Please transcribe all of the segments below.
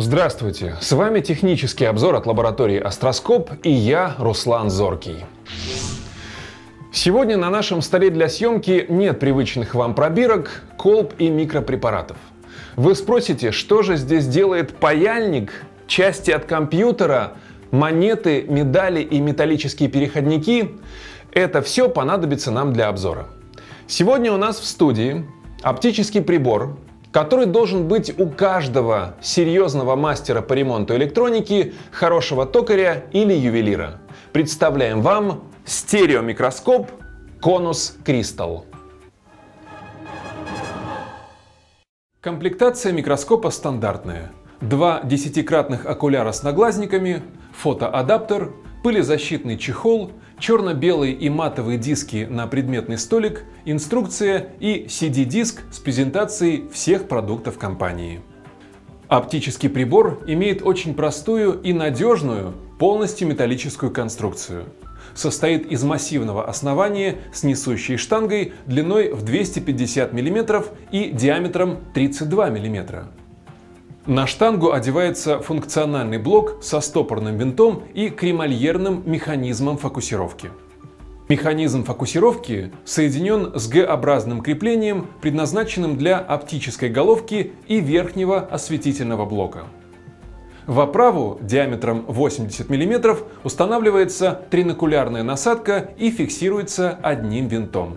Здравствуйте! С вами технический обзор от лаборатории Астроскоп и я, Руслан Зоркий. Сегодня на нашем столе для съемки нет привычных вам пробирок, колб и микропрепаратов. Вы спросите, что же здесь делает паяльник, части от компьютера, монеты, медали и металлические переходники? Это все понадобится нам для обзора. Сегодня у нас в студии оптический прибор, который должен быть у каждого серьезного мастера по ремонту электроники, хорошего токаря или ювелира. Представляем вам стереомикроскоп Конус Crystal. Комплектация микроскопа стандартная. Два 10-кратных окуляра с наглазниками, фотоадаптер, пылезащитный чехол, черно-белые и матовые диски на предметный столик, инструкция и CD-диск с презентацией всех продуктов компании. Оптический прибор имеет очень простую и надежную, полностью металлическую конструкцию. Состоит из массивного основания с несущей штангой длиной в 250 мм и диаметром 32 мм. На штангу одевается функциональный блок со стопорным винтом и кремольерным механизмом фокусировки. Механизм фокусировки соединен с Г-образным креплением, предназначенным для оптической головки и верхнего осветительного блока. В оправу диаметром 80 мм устанавливается тринокулярная насадка и фиксируется одним винтом.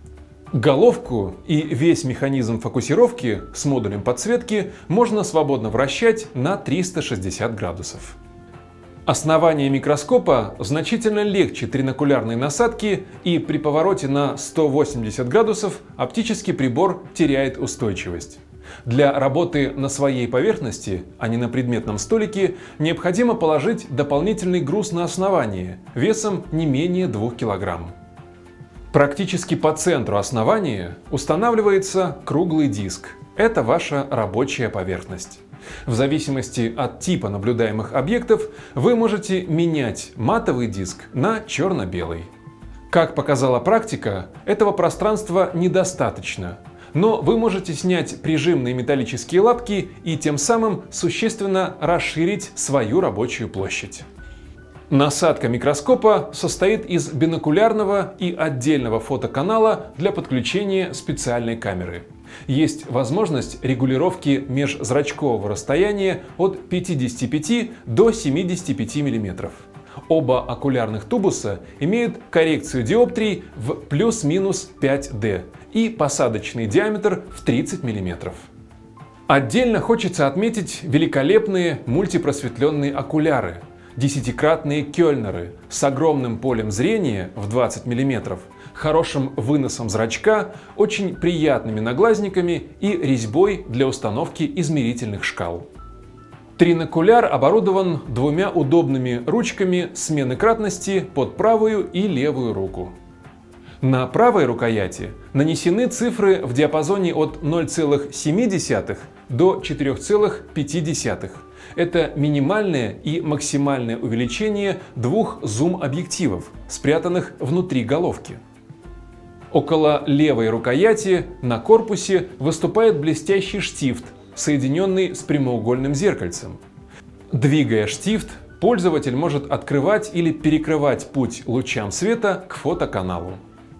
Головку и весь механизм фокусировки с модулем подсветки можно свободно вращать на 360 градусов. Основание микроскопа значительно легче тринокулярной насадки, и при повороте на 180 градусов оптический прибор теряет устойчивость. Для работы на своей поверхности, а не на предметном столике, необходимо положить дополнительный груз на основание весом не менее 2 кг. Практически по центру основания устанавливается круглый диск. Это ваша рабочая поверхность. В зависимости от типа наблюдаемых объектов вы можете менять матовый диск на черно-белый. Как показала практика, этого пространства недостаточно, но вы можете снять прижимные металлические лапки и тем самым существенно расширить свою рабочую площадь. Насадка микроскопа состоит из бинокулярного и отдельного фотоканала для подключения специальной камеры. Есть возможность регулировки межзрачкового расстояния от 55 до 75 мм. Оба окулярных тубуса имеют коррекцию диоптрий в плюс-минус 5D и посадочный диаметр в 30 мм. Отдельно хочется отметить великолепные мультипросветленные окуляры. 10-кратные кёльнеры с огромным полем зрения в 20 мм, хорошим выносом зрачка, очень приятными наглазниками и резьбой для установки измерительных шкал. Тринокуляр оборудован двумя удобными ручками смены кратности под правую и левую руку. На правой рукояти нанесены цифры в диапазоне от 0,7 до 4,5. Это минимальное и максимальное увеличение двух зум-объективов, спрятанных внутри головки. Около левой рукояти на корпусе выступает блестящий штифт, соединенный с прямоугольным зеркальцем. Двигая штифт, пользователь может открывать или перекрывать путь лучам света к фотоканалу.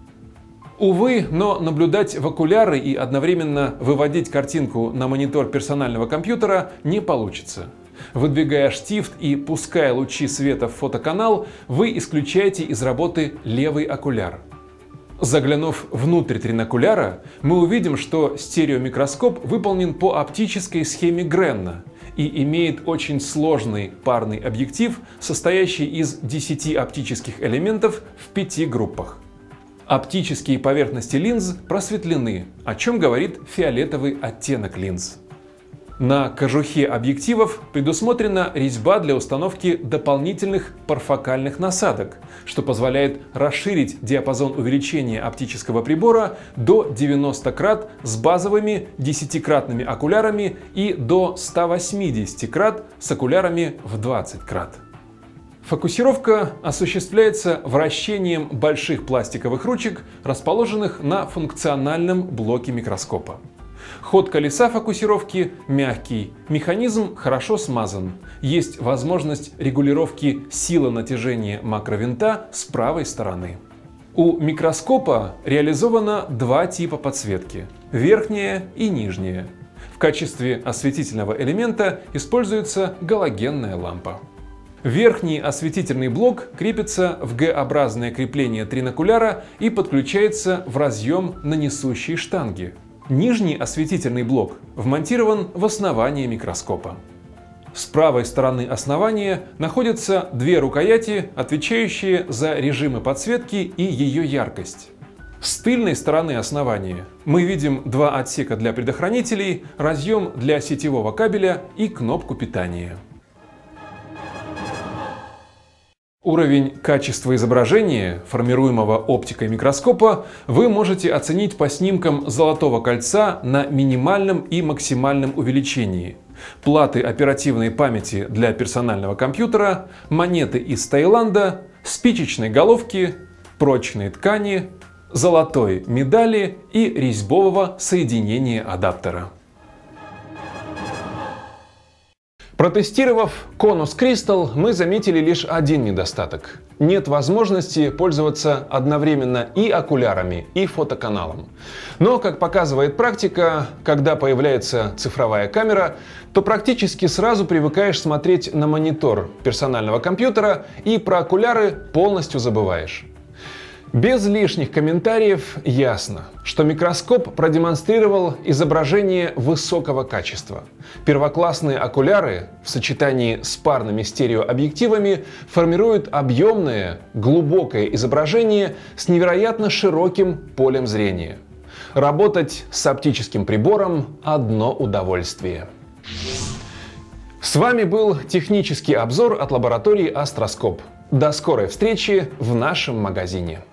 Увы, но наблюдать в окуляры и одновременно выводить картинку на монитор персонального компьютера не получится. Выдвигая штифт и пуская лучи света в фотоканал, вы исключаете из работы левый окуляр. Заглянув внутрь тринокуляра, мы увидим, что стереомикроскоп выполнен по оптической схеме Гренна и имеет очень сложный парный объектив, состоящий из 10 оптических элементов в 5 группах. Оптические поверхности линз просветлены, о чем говорит фиолетовый оттенок линз. На кожухе объективов предусмотрена резьба для установки дополнительных парфокальных насадок, что позволяет расширить диапазон увеличения оптического прибора до 90 крат с базовыми 10-кратными окулярами и до 180 крат с окулярами в 20 крат. Фокусировка осуществляется вращением больших пластиковых ручек, расположенных на функциональном блоке микроскопа. Ход колеса фокусировки мягкий, механизм хорошо смазан. Есть возможность регулировки силы натяжения макровинта с правой стороны. У микроскопа реализовано два типа подсветки – верхняя и нижняя. В качестве осветительного элемента используется галогенная лампа. Верхний осветительный блок крепится в Г-образное крепление тринокуляра и подключается в разъем на несущей штанге. Нижний осветительный блок вмонтирован в основание микроскопа. С правой стороны основания находятся две рукояти, отвечающие за режимы подсветки и ее яркость. С тыльной стороны основания мы видим два отсека для предохранителей, разъем для сетевого кабеля и кнопку питания. Уровень качества изображения, формируемого оптикой микроскопа, вы можете оценить по снимкам золотого кольца на минимальном и максимальном увеличении, платы оперативной памяти для персонального компьютера, монеты из Таиланда, спичечной головки, прочной ткани, золотой медали и резьбового соединения адаптера. Протестировав Konus Crystal, мы заметили лишь один недостаток. Нет возможности пользоваться одновременно и окулярами, и фотоканалом. Но, как показывает практика, когда появляется цифровая камера, то практически сразу привыкаешь смотреть на монитор персонального компьютера и про окуляры полностью забываешь. Без лишних комментариев ясно, что микроскоп продемонстрировал изображение высокого качества. Первоклассные окуляры в сочетании с парными стереообъективами формируют объемное, глубокое изображение с невероятно широким полем зрения. Работать с оптическим прибором – одно удовольствие. С вами был технический обзор от лаборатории Астроскоп. До скорой встречи в нашем магазине.